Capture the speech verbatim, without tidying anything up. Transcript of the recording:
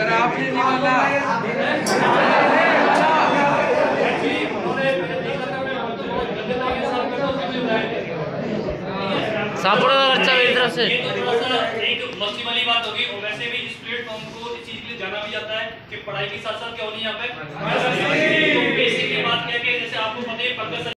आपने निकाला सापुड़ा का खर्चा मेरी तरफ से। ये तो थोड़ा सा एक मस्ती वाली बात होगी और वैसे भी इस प्लेटफॉर्म को इस चीज के लिए जाना भी जाता है कि पढ़ाई के साथ साथ क्या होनी यहाँ पे बेसिकली बात क्या है कि जैसे आपको पता है पंकज